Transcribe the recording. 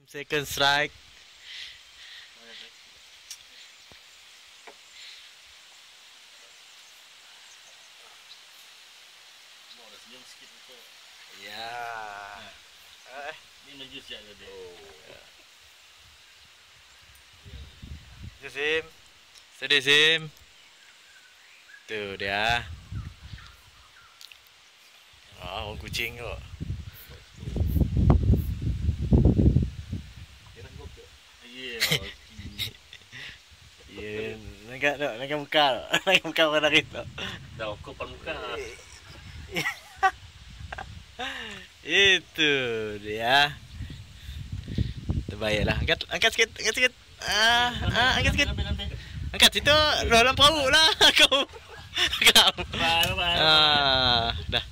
Second strike. Ya. Ini najis ya dia. Sim. Sedih Sim. Tuh dia. Oh, kucing kok. Iya, nak muka, nak muka orang itu. Dah kau muka. Itu dia. Terbaiklah. Angkat sikit, angkat sikit. Angkat sikit. Angkat situ dalam perahu lah kau. Kau. Dah.